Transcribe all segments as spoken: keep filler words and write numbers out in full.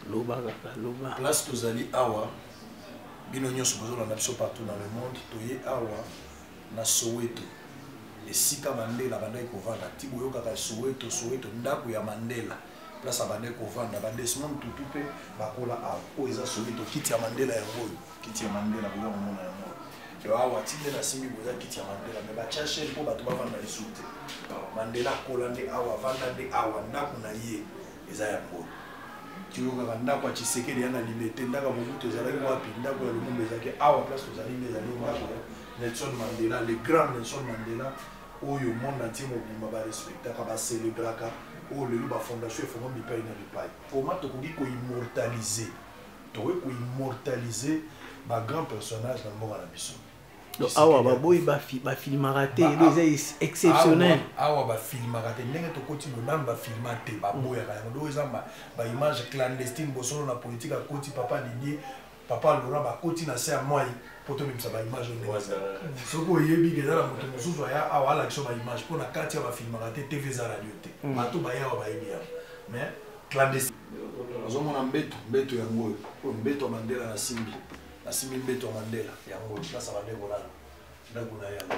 Loba kaka, loba. Place tozali awa, bino nyonso bozolanda biso partout dans le monde, toye awa na Soweto. Esika Mandela bandai kovanda, tibo yoka ka Soweto, Soweto ndako ya Mandela. Place bandai kovanda, ba Desmond Tutu pe bakola awa. O eza Soweto kiti ya Mandela ya ngoyo, kiti ya Mandela boza komona ya ngoyo. Yo awa tinde na simbi boza kiti ya Mandela, mais ba chache po bato bavanda lisute. Mandela kola nde awa, vanda nde awa, ndako na ye eza ya ngoyo. Kiyoka bandako ya Tshisekedi yana liberté ndaka Mobutu ezalaki wapi ndako ya Lumumba ezalaki awa place tozali nde ezali ndako ya Nelson Mandela, le grand Nelson Mandela oyo monde entier mobimba ba respectaka ba célébraka oyo lelo ba fondation efongo bipai na bipai poma tokoki ko immortaliser tokoki ko immortaliser ba grand personnage na mboka na biso. Awa baboyi ba ba filmaka te les exceptionnel. Awa ba filmaka te ndenge tokoti bonam ba filmate ba boya ka ndo ezamba ba image clandestine bosolo na politique a koti papa Didier papa Laurent ba koti na se moi poto bimsa ba image ndenge soko yebi ke dala moto mosusu ya awa la kisho ba image pona kati ya ba filmaka te T V za radio te bato ba ya ba yebi ya mais clandestine azomo na mbeto mbeto ya ngoyo ko mbeto Mandela na simbi Assimi Mbeto Mandela, yango ça va aller voilà. Ndakuna yango.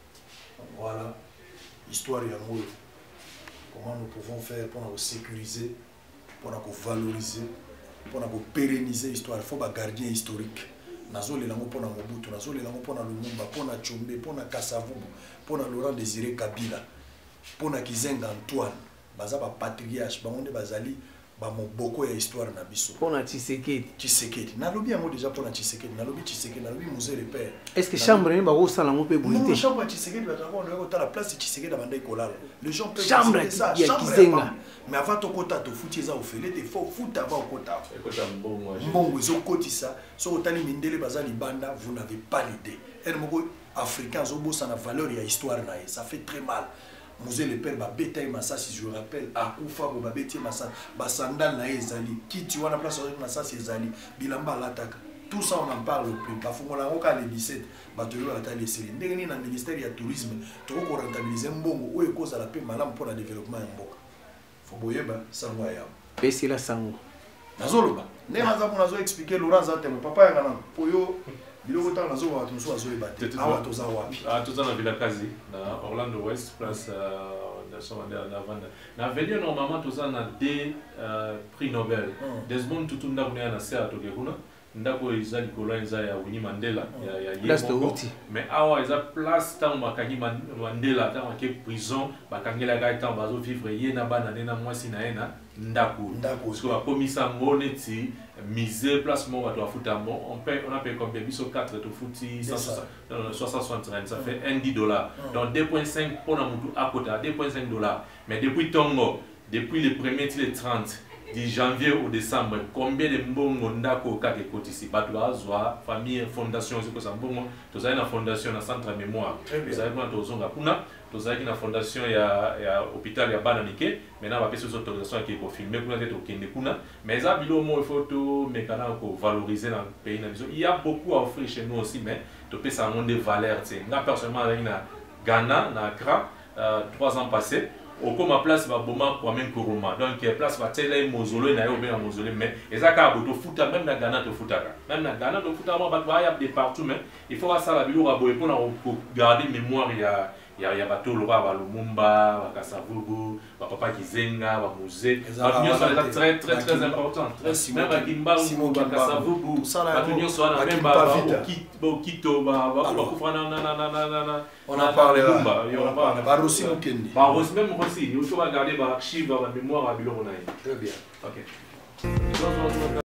Voilà histoire yango. Comment nous pouvons faire pour nous sécuriser, pour nous valoriser, pour nous pérenniser l'histoire. Il faut un gardien historique. Nazo le lango pour na Mobutu, nazo le lango pour na Lumumba, pour na Tshombe, pour na Kasavubu, pour na Laurent Désiré Kabila, pour na Kizenga Antoine. Baza ba patriarche, ba monde bazali ba moboko ya histoire na biso pona Tshisekedi Tshisekedi nalobi yango déjà pona Tshisekedi nalobi Tshisekedi nalobi musée le père est-ce que chambre ne ba ko sala ngo pe boité non chambre Tshisekedi ba tako ndeko ta la place Tshisekedi bandai kolala les gens peuvent chambre ça ya Kizenga mais avant to kota to futi za ofele te faut futa avant kota kota mbongo mbongo zo kotisa so otali mindele bazali banda vous n'avez pas l'idée et moko africain zo bossa na valeur ya histoire na ça fait très mal. Musée le père ba betaille masasi je rappelle à Kufa ba betier masasi ba sandal na ezali kiti wana place avec masasi ezali bilamba lataka tout ça on en parle plus ba fongola ngoka le dix-sept ba tolo ata les séries ndenge na ministère ya tourisme to ko rentabiliser mbongo oyo koza la pe malamu pour le développement ya mboka fo boyeba sango ya pesi la sango nazoloba ne maza pour nazo expliquer Laurent Zate mon papa ya kana poyo biloko tanga nazo wa tunso azo ebate awa toza wapi ah toza na Villa Kazi na Orlando West place Nelson Mandela na vanda na venue normalement toza na deux prix Nobel Desmond Tutu ndako na se atoke kuna ndako eza likolo eza ya Winnie Mandela ya ya yebo mais awa eza place tant makangi Mandela tant ke prison bakangela ka tant bazo vivre ye na bana na mwasi na ena ndako ndako so akomisa ngoneti misé placement à toi on paye on a payé combien biso quatre to fouti soixante ça fait un dix dollars donc deux virgule cinq pour namutu à côté deux virgule cinq dollars mais depuis Tongo depuis les premiers les trente du janvier au décembre combien de mbongo ndako kake koti ici bato bazwa famille fondation c'est que ça mbongo to za na fondation na centre mémoire vous avez quand tozonga kuna to za na fondation ya ya hôpital ya bana nike maintenant va passer sur autorisation qui pour filmer kuna tete okende kuna mais ça bilo mo photo mais kana ko valoriser dans le pays na il y a beaucoup à offrir chez nous aussi mais to peut ça monde de valeur tu nga personnellement na Ghana na Accra trois ans passés au comme ma place va boma pour même Kuruma donc place va telle mausolée na yo bien mausolée mais ezaka boto futa même na Ghana to futaka même na Ghana to futa ba ba ya de partout mais il faut ça la bilo raboy pour garder mémoire ya ya ya bato lo ba Lumumba ba Kasavubu ba papa Kizenga ba musée ba nyo ça très très très important même ba Kimbangu ba Kasavubu ba nyo ça na même ba ba Kito ba ba kufra na na na na na on en parlera on en parle ba Rossi Mukendi ba Rossi même Rossi il faut regarder ba archive ba mémoire à bilo on a très bien OK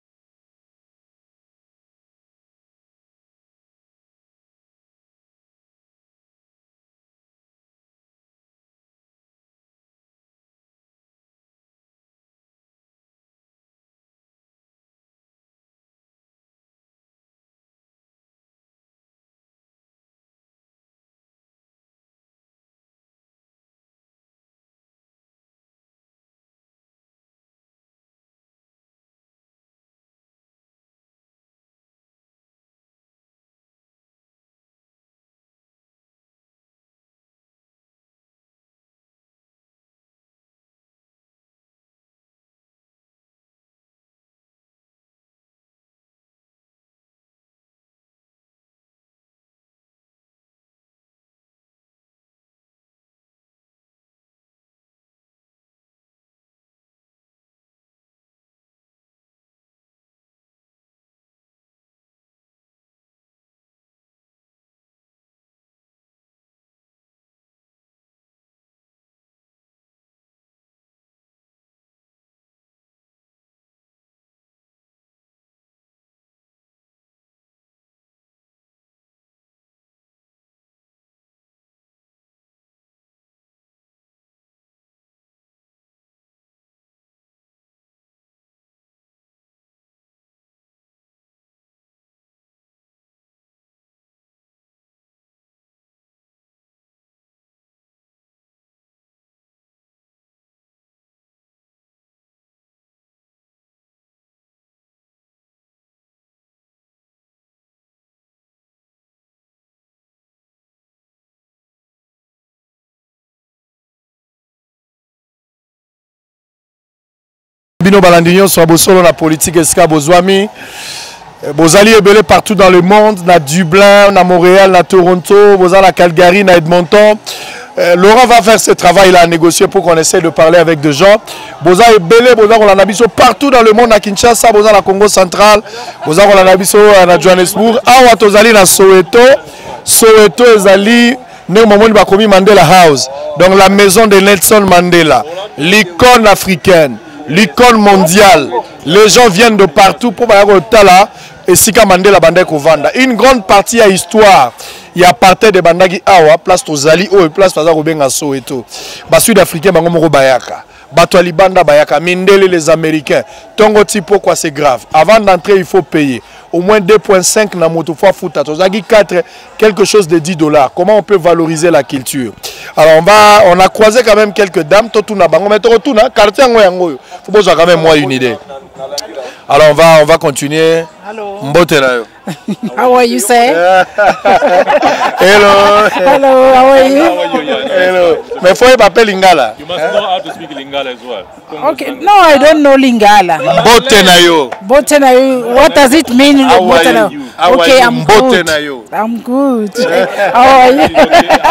Bino Balandinho soit bosolo la politique esca bozwami. Bozali ebele partout dans le monde, na Dublin, na Montréal, na Toronto, bozali à Calgary, na Edmonton. Euh, Laurent va faire ce travail-là à négocier pour qu'on essaie de parler avec des gens. Boza et Belé, Boza Rolanabiso partout dans le monde, à Kinshasa, Boza la Congo central, Boza Rolanabiso à Johannesburg, Awa Tozali na Soweto, Soweto Ezali, né au moment de Bakomi Mandela House, donc la maison de Nelson Mandela, l'icône africaine, l'icône mondiale. Les gens viennent de partout pour voir le Tala et Sika Mandela Bandai Kovanda. Une grande partie à histoire. Il y a partir de Bandagi Awa, place Tozali, ou place Tazaro Benga Soweto. Bas Sud-Africains, Bangomoro Bayaka. Batouali Banda Bayaka, Mindele les Américains. Tongo Tipo, quoi c'est grave. Avant d'entrer, il faut payer. Au moins deux virgule cinq na moto fois fouta. Tozagi quatre, quelque chose de dix dollars. Comment on peut valoriser la culture? Alors on va, on a croisé quand même quelques dames. Totuna Bango, mais Totuna, quartier Ngoyango. Faut pas quand même moi une idée. Alors on va, on va continuer. Hello. Mbote na yo. How are you, sir? Hello. Hello, how are you? Hello. Mais faut pas appeler Lingala. You must know how to speak Lingala as well. Okay, no, I don't know Lingala. Mbote na yo. Mbote na yo. What does it mean? How Mbote are na you? yo? How are Okay, you? I'm Mbote good. na yo. I'm good. How are you?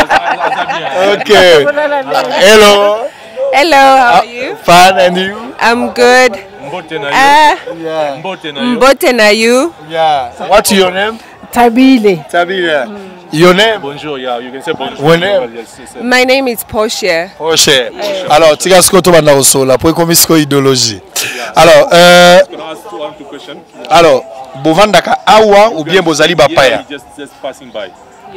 Okay. Hello. Hello, how are you? Fine, and you? I'm good. Mbote na Uh, you. Yeah. Mbote na you. Mbote na you? Yeah. What's your name? Tabile. Tabila. Your name? Bonjour, yeah, you can say bonjour. What name? Yes, yes, yes. My name is Portia. Oh, cher. Alors, tu as ce que tu vas faire là pour comme ce idéologie. Alors, euh, Can I ask two, one, two questions? alors, Bovandaka Awa ou bien Bozali Bapaya? Yeah, just, just passing by.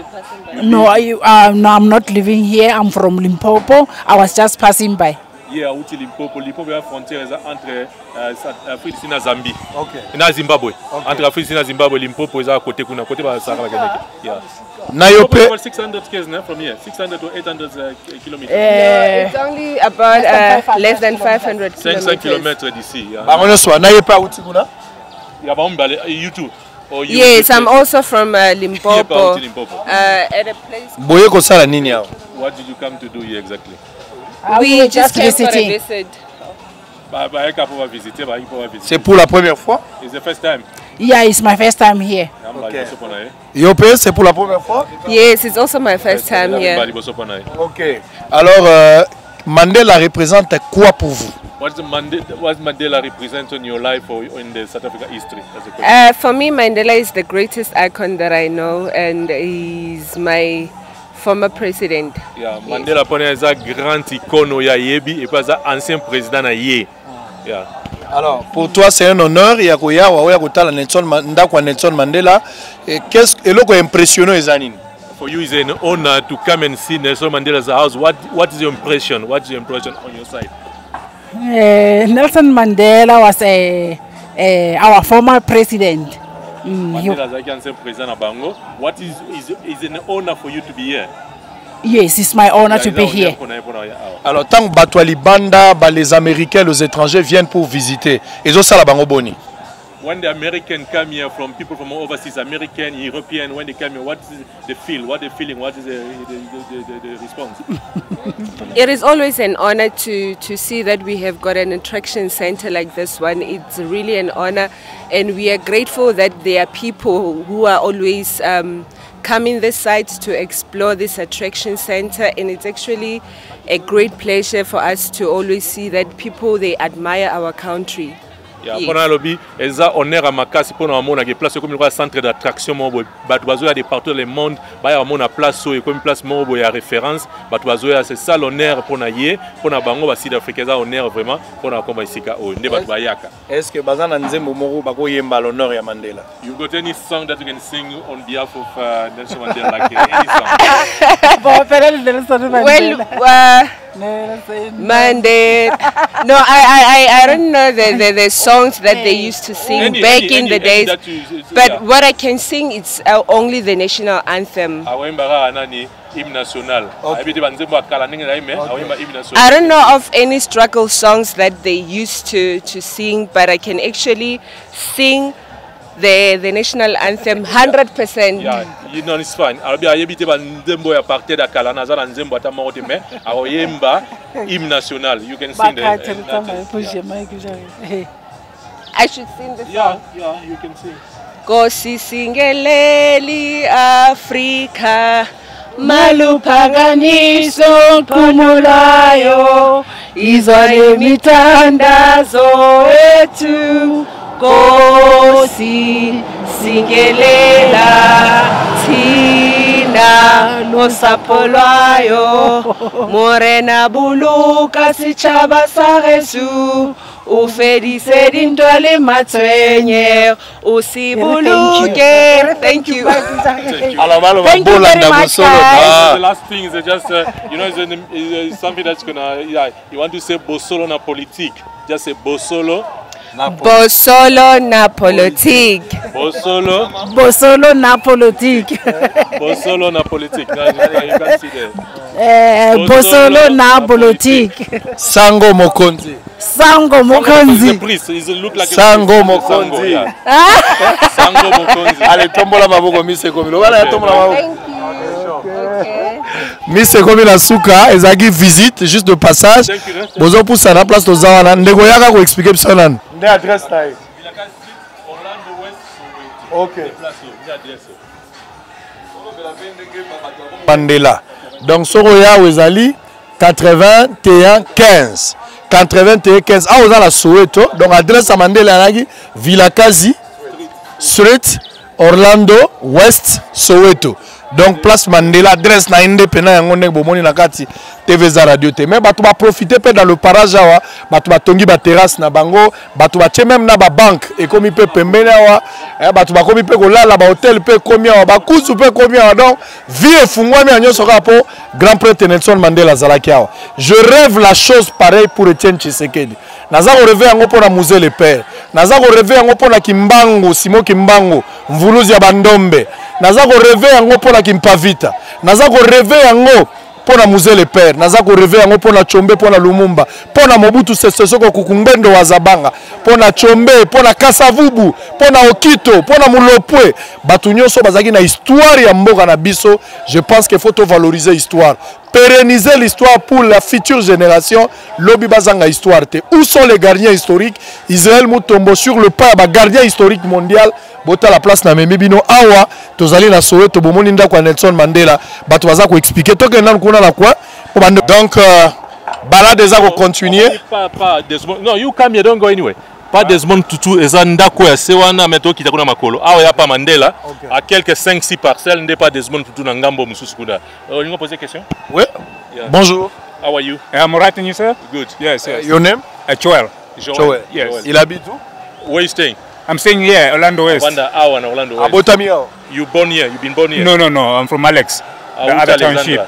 No, I, uh, no, I'm not living here. I'm from Limpopo. I was just passing by. Yeah, uti Limpopo. Limpopo est frontière entre Afrique et Zambie. Okay. Na Zimbabwe. Entre Afrique et Zimbabwe, Limpopo est à côté kuna côté ba Sahara Keneke. Yeah. Nayope. six hundred km from here. six hundred to eight hundred kilometers. Uh, It's only about uh, less than five hundred five hundred kilometers. kilometers d'ici. Yeah. Bangono so nayope uti kuna? Yeah, ba umbale YouTube. Or you Yes, just- I'm also from uh, Here, Limpopo. about Limpopo. Uh, at a place. Boye ko sala nini hao? What did you come to do here exactly? We just came visiting. for a visit. Ba ba eka pour visiter, ba pour visiter. C'est pour la première fois? It's the first time. Yeah, it's my first time here. Okay. Yope, c'est pour la première fois? Yes, it's also my first time here. Ok. Alors, euh, Mandela représente quoi pour vous? What does Mandela, what Mandela represent in your life or in the South Africa history? As a question. Uh, for me, Mandela is the greatest icon that I know, and he's my former president. Yeah, Mandela pone un grand icône ya yebi et pas un ancien président na ye. Yeah. Alors, pour toi, c'est un honneur. Il y a quoi, il y a quoi, Nelson Mandela, Nelson Mandela. Et qu'est-ce que l'autre impressionnant les années? For you, it's an honor to come and see Nelson Mandela's house. What What is your impression? What's your impression on your side? Uh, Nelson Mandela was a, a, our former president. Mm, he- Mandela is like ancien président na Bango. What is is is an honor for you to be here? yes, it's my honor to be here. Alors, tant que Batouali Banda, bah, les Américains, les étrangers viennent pour visiter. Ils ont ça la bango boni. When the Americans come here, from people from overseas, American, European, when they come here, what is the feel? What they feeling? What is the the, the, the, the response? It is always an honor to, to see that we have got an attraction center like this one. It's really an honor, and we are grateful that there are people who are always um, coming this site to explore this attraction center, and it's actually a great pleasure for us to always see that people, they admire our country. Yeah, Yes. pendant le lobby, ils ont honneur à Makasi pour nous montrer que place comme un centre d'attraction, mon bat bazo a des partout dans le monde, bah y a mon place so et comme place mon boy à référence, bat bazo c'est ça l'honneur pour naïe, pour na bango ba sud-africain ça honneur vraiment pour na comme ici ka o ne bat bayaka. Est-ce que bazana nzembo moro bako yemba l'honneur ya Mandela? You got any song that you can sing on behalf of uh, Nelson Mandela, like any song? Well, uh, Mandela. No, I, I, I- I don't know the, the, the songs that they used to sing Any- back any- in the any- days, any that you- but yeah. what I can sing is uh, only the national anthem. Awemba anani hymne national. Abiti banzembo akala ningi na ime awemba hymne national. I don't know of any struggle songs that they used to, to sing, but I can actually sing the, the national anthem one hundred percent. Yeah, you know it's fine. I'll be able to ndembo ya partir da kala na zana nzembo ata mote me aoyemba hymne national. You can sing the. I should sing the song. Yeah, yeah, you can sing. Kosi singeleli Afrika malupaganiso kumulayo izwane mitandazo etu kosi singelela tina nosapolwayo morena buluka sichaba saresu ufedise dintwale matwenye usibuluke. Thank you. Thank you very much. The last thing is just uh, you know it's, it's something that's gonna yeah you want to say bosolo na politique, just say bosolo Bosolo na politique. Bosolo Bosolo na politique. Bosolo na politique. No, you can see there. Eh, Bosolo na politique. Sango Mokonzi. Sango Mokonzi. Sango Mokonzi. Sango Mokonzi. Allez, tombola maboko mise komi. Voilà, ya tombola maboko. Thank you. Okay. Mise komi na suka, ezagi visite juste de passage. Bozo pour ça na place to zawana. Ndeko yaka ko expliquer biso nan. Nde adresse taille. Orlando West. OK. Mandela. Donc soro ya wezali quatre-vingt-un quinze. quatre-vingt-un quinze. Ah, vous avez la Soweto. Donc adresse à Mandela Nagi, Villakazi Street, Orlando West, Soweto. Donc place Mandela, adresse na indépendant yango bomoni na kati T V za radio te. Mais batu ba profiter pe dans le parage awa, batu ba tongi ba terrasse na bango, batu ba che même na ba banque et komi pe pembeni awa, eh batu ba komi pe ko la ba hotel pe komi awa, ba kusu pe komi awa. Donc vie efungwami anyo soka po grand prêtre Nelson Mandela zalaki awa. Je rêve la chose pareille pour Etienne Tshisekedi. Naza ko rêver yango pour na musée le père. Naza ko rêver yango pour na Kimbangu, Simo Kimbangu, mvuluzi ya Bandombe. Naza ko rêver yango pour na Kimpavita. Naza ko rêver yango pour na musée le père. Naza ko rêver yango pour na Chombe, pour na Lumumba, pour na Mobutu Sese Seko Kukumbendo wa Zabanga, pour na Chombe, pour na Kasavubu, pour na Okito, pour na Mulopwe. Batu nyonso bazaki na histoire ya mboka na biso. Je pense qu'il faut valoriser l'histoire. Pérenniser l'histoire pour la future génération. Lobby bazanga histoire. Où sont les gardiens historiques? Israël Mutombo sur le pas, bah, gardien historique mondial. Bota la place na memibino awa. Tozali na Soweto bomoni ndako Nelson Mandela. Bato baza ko expliquer. Toke nan kuna na quoi? Donc euh, balade eza ko continuer. Pas pas Desmond. No, you come here, don't go anywhere. Pas Desmond Tutu eza ndako ya sewana meto kita kuna makolo. Awa ya pa Mandela. Okay. À quelques cinq six parcelles n'est pas Desmond Tutu na ngambo mususu kuna. Euh, you poser question? Oui. Yeah. Bonjour. How are you? I'm right and you, sir? Good. Yes, yes. Uh, your name? Uh, Joel. Joel. Joel. Yes. Joel. Il habite où? Where are you staying? I'm staying here, Orlando West. Wanda, ah, in Orlando West. Abotami. You born here? You've been born here? No, no, no. I'm from Alex. Ah, the other township.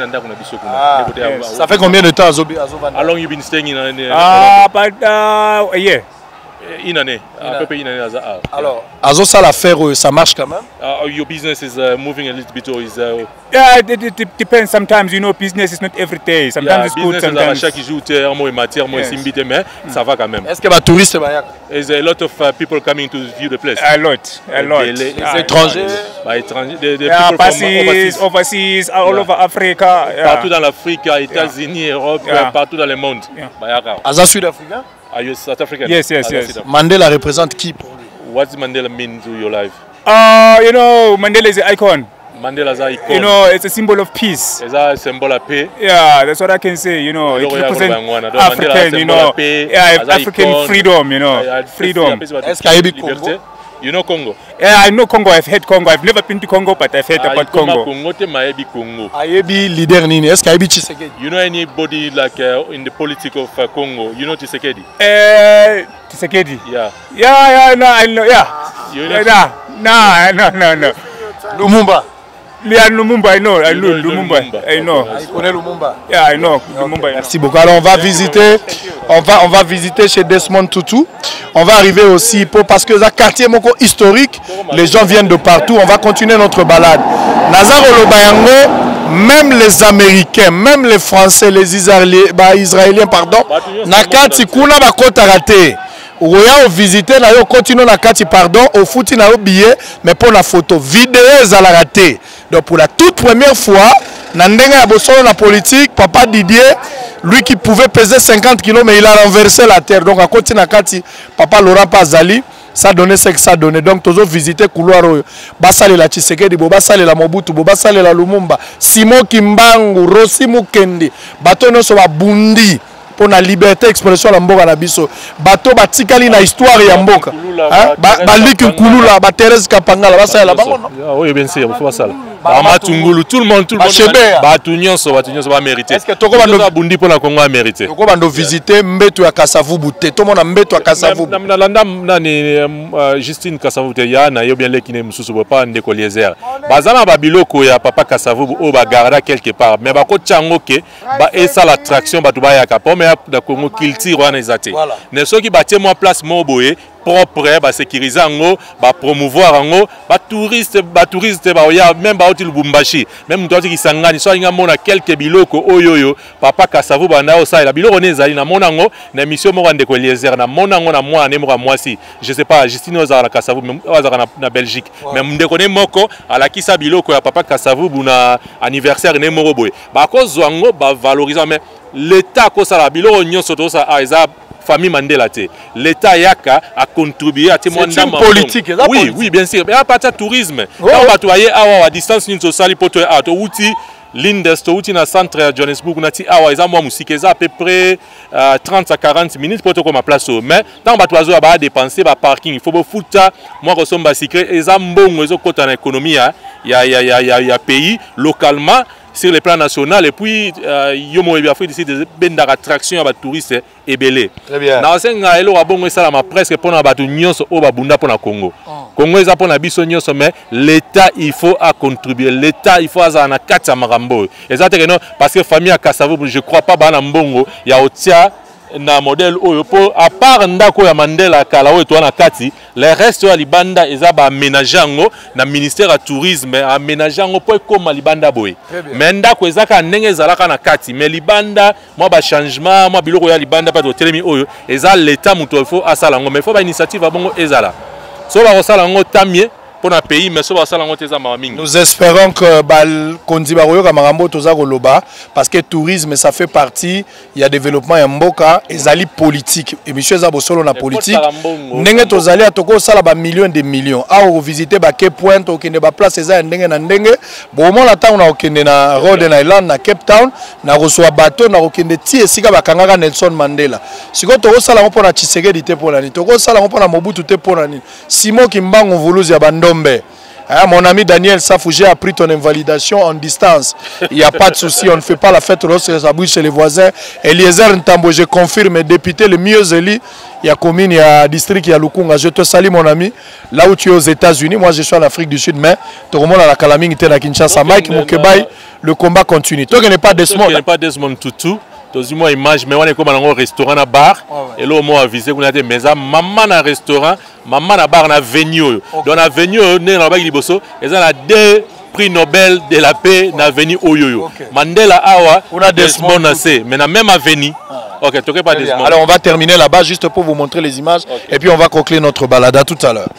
Ah, yes. Ça fait combien de temps à Zobi? How long you been staying in? in uh, about uh, a year. Une année. À peu près une année. Alors, Azo ça l'affaire, ça marche quand même? Uh, your business is uh, moving a little bit, or is? Uh, yeah, it, it, it depends. Sometimes, you know, business is not every day. Sometimes yeah, it's good. Sometimes. Chaque jour, terre, moi matière, moi simbite, mais ça va quand même. Est-ce que les touristes bayak? There's a lot of uh, people coming to view the place. A lot, a lot. Les, les, les étrangers. Bah, étrangers. The, the yeah, people overseas, from overseas, overseas all yeah. over Africa. Yeah. Partout dans l'Afrique, États-Unis, yeah. Europe, yeah. partout dans le monde. Yeah. Bah, Aza Sud-Africain? Are you South African? Yes, yes, yes. Mandela représente qui pour lui? What does Mandela mean to your life? Uh, you know, Mandela is an icon. Mandela's an icon. You know, it's a symbol of peace. It's a symbol of peace. Yeah, that's what I can say. You know, it represents African, you know, yeah, African freedom, you know, freedom. Est-ce qu'il y a eu Congo? You know Congo? Yeah, I know Congo. I've heard Congo. I've never been to Congo, but I've heard ah, about Congo. Congo. Ayebi leader nini? Est-ce qu'il y a eu Tshisekedi? You know anybody like uh, in the politics of uh, Congo? You know Tshisekedi? Uh, Tshisekedi. Yeah. Yeah, yeah, no, I know. Yeah. You know? Yeah, no, no, no, no. Lumumba. Yeah, Lumumba, I know. I you know, know Lumumba. Lumumba. I know. Il connaît Lumumba. Yeah, I know. Lumumba. Okay, merci beaucoup. Alors on va visiter, on va, on va visiter chez Desmond Tutu. On va arriver aussi pour, parce que c'est un quartier historique. Les gens viennent de partout. On va continuer notre balade. Nazaro Lobayango, même les Américains, même les Français, les Israéliens, bah, Israéliens pardon. Nakati kuna bakota raté. oya visiter na yo continue na kati pardon au fouti na yo billet mais pour la photo vidéo ezala raté. Donc pour la toute première fois na ndenga ya bosolo na politique papa Didier lui qui pouvait peser cinquante kilos mais il a renversé la terre. Donc à côté na kati papa Laurent Pazali ça donnait ce que ça donnait. Donc toujours visiter couloir basale la Tshisekedi bo basale la Mobutu bo basale la Lumumba Simon Kimbangu Rossi Mukendi bato no so ba bundi pour la liberté d'expression la mboka na biso bato batikali na histoire ya mboka ba liki kulula ba Thérèse Kapangala basala la bango non oui bien sûr faut ça ba matungulu tout le monde tout le monde ba tunyonso ba tunyonso ba mériter est-ce que toko bando bundi pour la Congo a mérité toko bando visiter mbeto ya Kasavubu te to mona mbeto ya Kasavubu na landa na ni Justine Kasavubu te ya na yo bien lekine mususu bo pa ndeko Eliezer bazana ba biloko ya papa Kasavubu o ba garda quelque part mais ba ko tchango ke ba esa l'attraction ba to ba ya kapo da Congo culture wana ezate ne soki batie moi place moboye propre ba sécuriser ngo ba promouvoir ngo ba touriste ba touriste ba ya même ba oti Lubumbashi même toi qui sangani so nga mona quelques biloko oyoyo papa Kasavu banda o sa la biloko nezali na mona ngo na mission mo rande ko Eliezer na mona ngo na moi ne mo mwasi je sais pas Justine ozara na Kasavu ozara na, na Belgique mais ndeko ne moko ala kisa biloko ya papa Kasavu buna anniversaire ne moko boye ba ko zwango ba valoriser mais l'état ko sala biloko nyonso to sa aiza famille Mandela te l'état yaka a contribué à témoigner c'est une politique oui politique. Oui bien sûr mais à partir tourisme oh. Quand va toyer à distance ni to sali poto à to outi l'Indes to outi na centre à Johannesburg na ti awa eza moi musique eza à peu près euh, trente à quarante minutes poto comme place mais tant ba toazo ba dépenser ba parking il faut be futa moi ressemble secret eza mbongo ezo kota na économie ya ya ya ya ya pays localement sur le plan national et puis yomo ebi Afrique ici des bendak attraction à ba touristes et belé. Très bien. Na senga elo abongo sala ma presque pona ba tu nyonso o ba bunda pona Congo. Congo eza pona biso nyonso mais l'état il faut à contribuer l'état il faut à na kati ya makambo. Exactement non parce que famille à Kasavubu je crois pas ba na mbongo ya otia na modèle oyo po à part ndako ya Mandela kala oyo to na kati les restes ya libanda eza ba aménager ngo na ministère ya tourisme aménager ngo po comme libanda boy mais ndako eza ka ndenge ezalaka na kati mais libanda moi ba changement moi biloko ya libanda pa to telemi oyo eza l'état muto il faut asala ngo mais faut ba initiative bongo ezala so ba osala ngo tamie pour un pays mais so ba osala ngo teza ma mingi. Nous espérons que bal kondi ba royoka makambo toza koloba parce que tourisme ça fait partie il y a développement ya mboka ezali politique et monsieur za bosolo na politique ndenge tozali atoko sala ba millions de millions a o visiter ba Cape Point okende ba place eza ndenge na ndenge bon mo la temps na okende na Rhode Island na Cape Town na reçoit bateau na okende ti esika bakangaka Nelson Mandela siko toko sala ngo pona Tshisekedi te pona ni toko sala ngo pona Mobutu te pona ni Simon Kimbangu Vuluzi ya bando Ah, mon ami Daniel Safouge a pris ton invalidation en distance. Il n'y a pas de souci, on ne fait pas la fête lorsque ça bouge chez les voisins. Eliezer Ntambo, je confirme, député le mieux élu. Il y a commune, il y a district, il y a Lukunga. Je te salue mon ami. Là où tu es aux États-Unis, moi je suis en Afrique du Sud, mais tout le monde à la Calamine était à Kinshasa. Mike Moukebaï, le combat continue. Toi qui n'es pas Desmond. Tu n'es pas Desmond Tutu. Tozi moi image mais on est comme dans un restaurant à bar et là moi visé qu'on a des mais maman na restaurant maman na bar na venue dans la venue né na bagi liboso et ça a deux prix Nobel de la paix na venue Oyoyo Mandela awa on a Desmond Nassé mais na même avenue. OK, tu pas Desmond. Alors on va terminer là-bas juste pour vous montrer les images et puis on va conclure notre balade à tout à l'heure.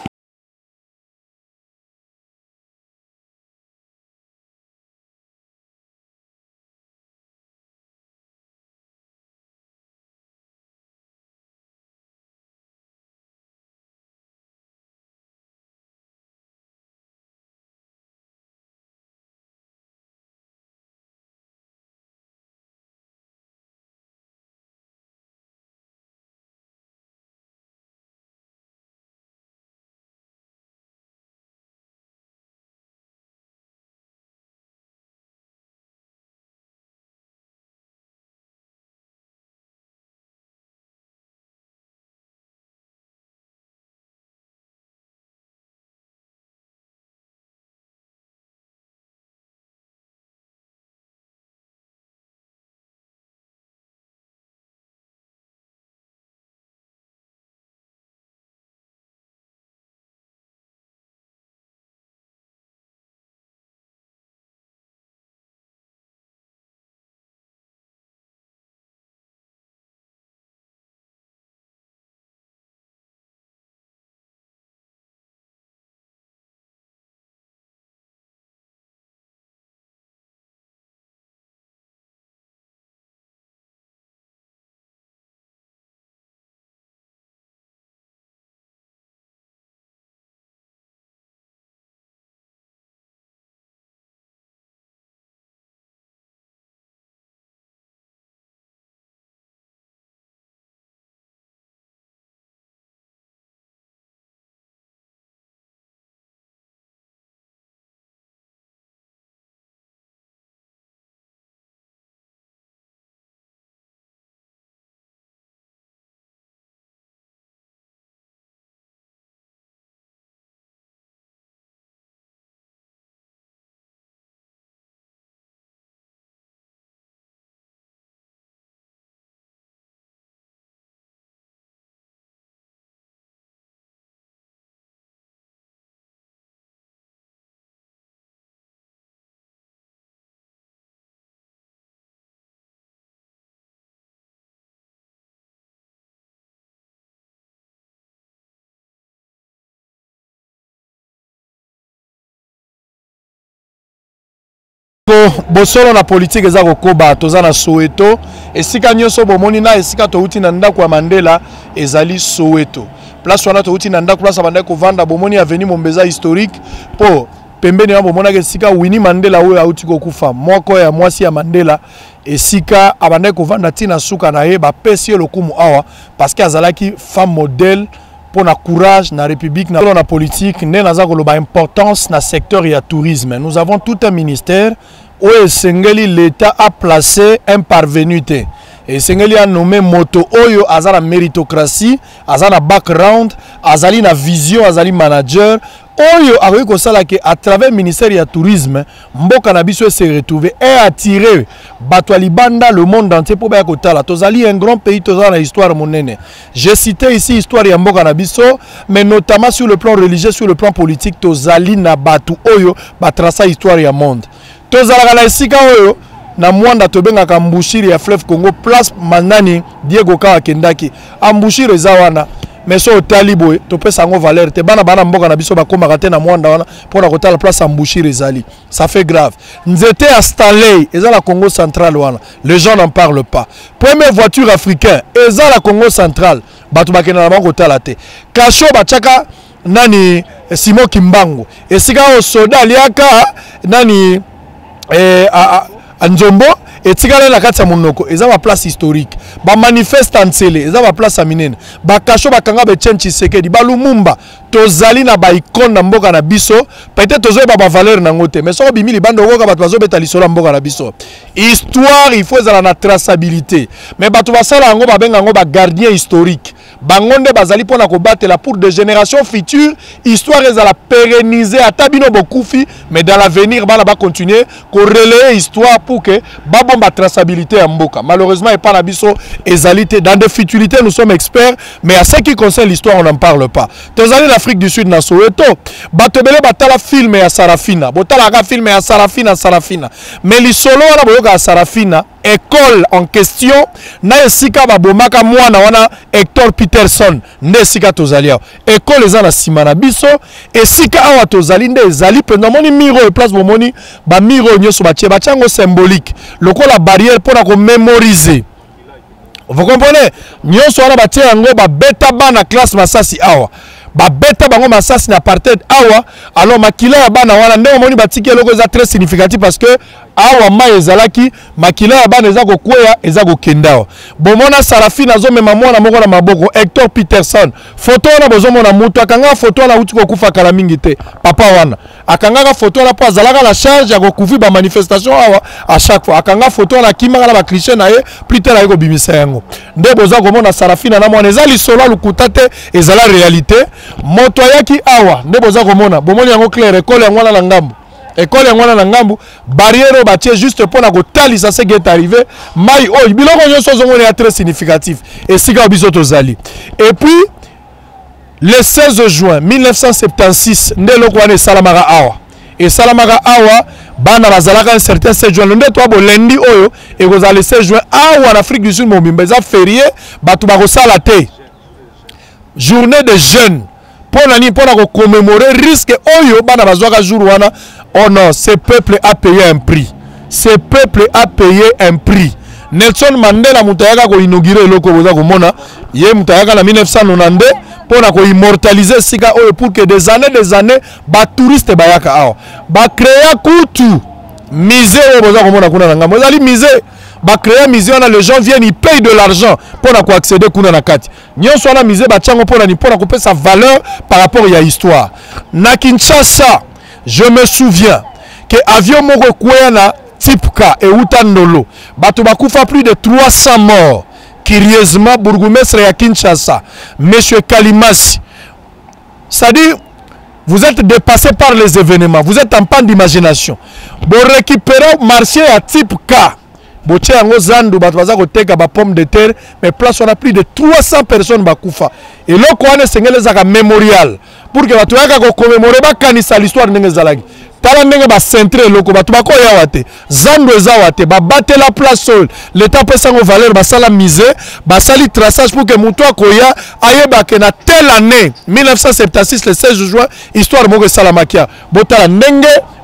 bosolo na politique eza kokoba toza na Soweto esika nyonso bomoni na esika touti na ndako ya Mandela ezali Soweto place wana touti na ndako place abanda kovanda bomoni avenue Mombeza historique po pembeni ya bomona esika Winnie Mandela oyo auti kokufa moko ya mwasi ya Mandela esika abanda kovanda tina suka na ye ba pesi lokumu awa parce que azalaki femme modèle pour na courage na république na la politique né naza koloba importance na secteur ya tourisme. Nous avons tout un ministère où Sengeli l'État a placé un parvenu et Sengeli a nommé moto oyo azala méritocratie azala background azali na vision azali manager oyo akoki kosala ke à travers ministère ya tourisme mboka na biso se retrouver et attirer bato ya libanda le monde entier pour ba kotala tozali un grand pays tozala na histoire monene. J'ai cité ici histoire ya mboka na biso mais notamment sur le plan religieux sur le plan politique tozali na bato oyo ba tracer histoire ya monde tozala na esika oyo na mwanda tobengaka mbushiri ya fleuve Congo place manani Diego Kawa kendaki ambushiri eza wana mais so talibo to pesa ngo valeur te bana bana mboka na biso bakoma kate na mwanda wana pona kotala place ambushiri ezali ça fait grave nzete à Stanley eza la Congo central wana les gens n'en parlent pas première voiture africaine eza la Congo central batu bakena na bango tala te kasho bachaka nani Simo Kimbangu esika o soda liaka nani eh a, a Njombo etikala na kati ya monoko eza ba place historique ba manifeste nsele eza ba place aminene ba kasho bakanga be Chenchi Sekedi ba Lumumba tozali na ba icône na mboka na biso peut-être tozoye ba ba valeur na ngote mais so bimili bando koka bato bazo beta lisolo mboka na biso histoire il faut ezala na traçabilité mais bato basala ngo ba benga ngo ba gardien historique bangonde bazali pona ko batela pour des générations futures histoire ezala pérenniser atabino bokufi mais dans l'avenir bana ba continuer ko relayer histoire pour que babo ba traçabilité ya mboka malheureusement et pas na biso ezalité dans des futurités nous sommes experts mais à ce qui concerne l'histoire on n'en parle pas tozali l'Afrique du Sud na Soweto bato bele batala film ya Sarafina botala ka film ya Sarafina Sarafina mais lisolo wana boyoka ya Sarafina école en question na esika babomaka mwana wana Hector Peterson nde esika tozali awa école eza na sima na biso esika awa tozali nde ezali penda moni miro e place bomoni ba miro nyoso batie bachango symbolique lokola barrière pour ko mémoriser. Vous comprenez nyoso wana batie yango ba beta bana classe Masasi awa ba beta bango Masasi na apartheid awa alors makila ya bana wana nde omoni batiki eloko eza très significatif parce que awa ma ezalaki makila ya bana eza kokweya eza kokendao bomona Sarafina zo mema mwana moko na maboko Hector Peterson photo wana bozomona mutu akanga photo na uti kokufa kala mingi te papa wana akanga photo na pa zalaka la charge ya kokufi ba manifestation awa à chaque fois akanga photo na kimaka na ba Christian na ye plus tard ayeko bimisa yango nde boza komona Sarafina na mwana ezali solo lukuta te ezala réalité moto yaki awa nde boza komona bomoni yango clair école ya mwana na ngambo école ya mwana na ngambu barrière batie juste pour na kotalisa ce qui est arrivé mai oy biloko nyonso zongona ya très significatif et sika biso tozali et puis le seize juin mille neuf cent soixante-seize nde loko wana esalamaka awa esalamaka awa bana bazalaka un certain seize juin nde to bo lundi oyo ekozala le seize juin awa en Afrique du Sud mobimba eza férié bato bakosala te journée de jeunes pour nani pour na commémorer risque oyo bana bazwaka jour wana. Oh non, ce peuple a payé un prix. Ce peuple a payé un prix. Nelson Mandela mutayaka ko inaugurer loko boza ko mona ye mutayaka na mille neuf cent quatre-vingt-deux pour na ko immortaliser sika oyo pour que des années des années ba touristes bayaka awa ba créer kutu musée oyo boza ko mona kuna ngamba ezali musée ba créer musée on a les gens viennent ils payent de l'argent pour na ko accéder kuna na kati nyonso na musée ba tchango pour na ni pour na ko pesa valeur par rapport ya histoire na Kinshasa. Je me souviens que avion moko kwena Tipka et Utandolo bato bakufa plus de trois cents morts curieusement bourgmestre ya Kinshasa monsieur Kalimasi ça dit vous êtes dépassé par les événements vous êtes en panne d'imagination bo récupérer marché à Tipka bo tche yango zandu bato baza koteka ba pomme de terre mais place on a plus de trois cents personnes bakufa et loko wana sengele zaka mémorial pour que bato yaka ko commémorer ba kanisa l'histoire ndenge zalaki tala ndenge ba centre loko bato bako yawa te zandu ezawa te ba batela place sol l'état pesa ngo valeur ba sala misé ba sali traçage pour que muto akoya ayeba ke na telle année mille neuf cent soixante-seize le seize juin histoire moko sala makia botala ndenge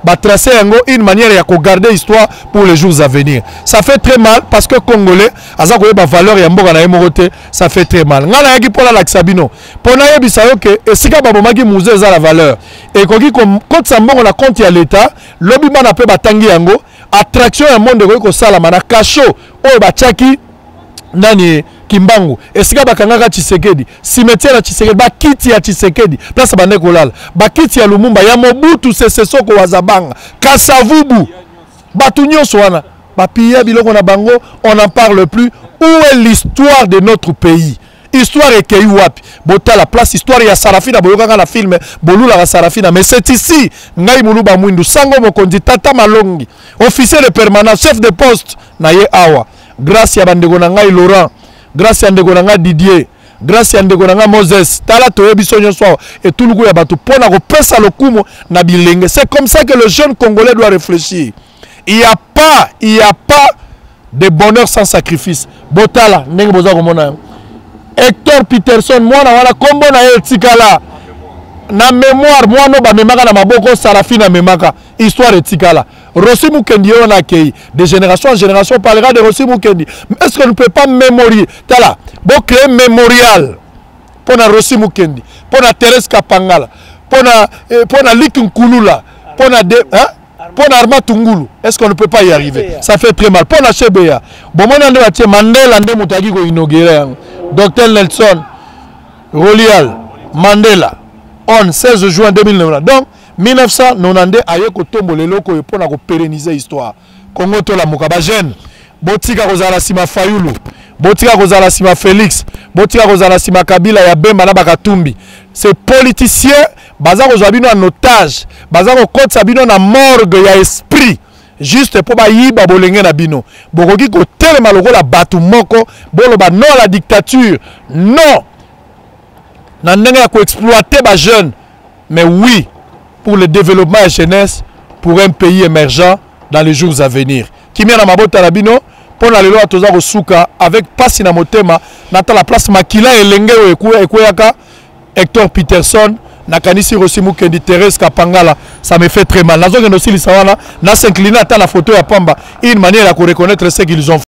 bah tracer une manière de garder l'histoire pour les jours à venir. Ça fait très mal parce que Congolais, à ça que valeur et ça fait très mal. Ngala yaki pour la laxabino. Pour na yebisayo que et sika babomaki musée za la valeur. Et quand quand ça on a compte à l'état, lobby man appelle batangi yango, attraction un monde de ko sala mana kacho o ba chaki nani Kimbangu esika bakangaka Tshisekedi cimetière ya Tshisekedi bakiti ya Tshisekedi place bande kolala bakiti ya Lumumba ya Mobutu Sese Seko Wazabanga Kasavubu batu nyonso wana bapiya biloko na bango on n'en parle plus. Où est l'histoire de notre pays? Histoire et kei wapi bota la place histoire ya Sarafina boyokanga na film bolula la Sarafina mais c'est ici ngai muluba mwindu sango mokonzi tata malongi officier de permanence chef de poste na ye awa grâce ya bandeko na ngai Laurent grâce à Ndegonanga Didier, grâce à Ndegonanga Moses, Tala Toyebi Sonyo Soir et tout le groupe ya batu pona ko pesa lokumo na bilenge. C'est comme ça que le jeune Congolais doit réfléchir. Il n'y a pas, il n'y a pas de bonheur sans sacrifice. Botala, ndenge boza komona. Hector Peterson, moi na wana kombo na ye tikala. Na mémoire, moi no ba memaka na maboko Sarafina memaka. Histoire et tikala. Rossi Mukendi on a accueilli de génération en génération, on parlera de Rossi Mukendi. Est-ce qu'on ne peut pas mémoriser? Tala, bon créer mémorial pour na Rossi Mukendi, pour na Thérèse Kapangala, pour na pour na Lik Nkulula, pour na de hein, pour na Arma Tungulu. Est-ce qu'on ne peut pas y arriver? Ça fait très mal. Pour na Chebeya. Bon moi on a Mandela ande mutaki ko inaugurer. Docteur Nelson Rolial Mandela on seize juin deux mille neuf. Donc mille neuf cent quatre-vingt-dix aye ko tombole loko pour na ko pérenniser histoire. Congo to la mokaba jeune. Botika kozala sima Fayulu. Botika kozala sima Félix. Botika kozala sima Kabila ya Bemba na Bakatumbi. Ces politiciens baza kozwa bino en otage. Baza ko kotsa bino na morgue ya esprit. Juste pour ba yiba bolenge na bino. Bokoki ko telema lokola batu moko bolo ba non la dictature. Non. Na ndenge ya ko exploiter ba jeune. Mais oui, pour le développement et jeunesse, pour un pays émergent dans les jours à venir. Kimia na mabota rabino, pour la loi toza suka avec pasi na motema, nata la place makila elenge ekweyaka Hector Peterson, nakanisi Rossi Mukendi Thérèse Kapangala, ça me fait très mal. Nazo ngeno sili sawana, na s'incliner à la photo ya Pamba, une manière à reconnaître ce qu'ils ont fait.